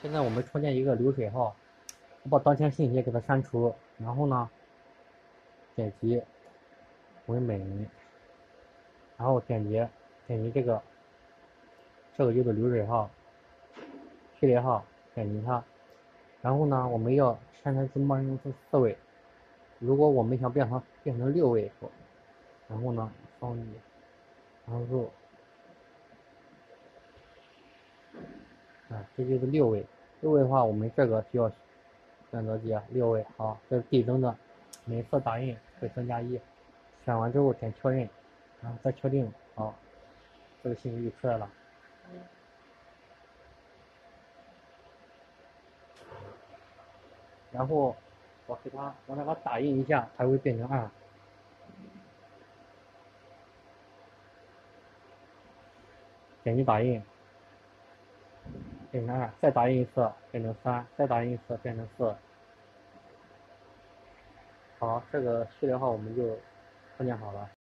现在我们创建一个流水号，我把当前信息给它删除，然后呢，点击文本，然后点击这个就是流水号，序列号，点击它，然后呢，我们要删除默认是4位，如果我们想变成6位，然后呢，双击，然后这就是6位，6位的话，我们这个需要选择题6位，好，这是递增的，每次打印会增加1，选完之后点确认，然后再确定，好，这个信息就出来了。然后我让它打印一下，它会变成2，点击打印，变成2，再打印一次变成3，再打印一次变成4。好，这个序列号我们就创建好了。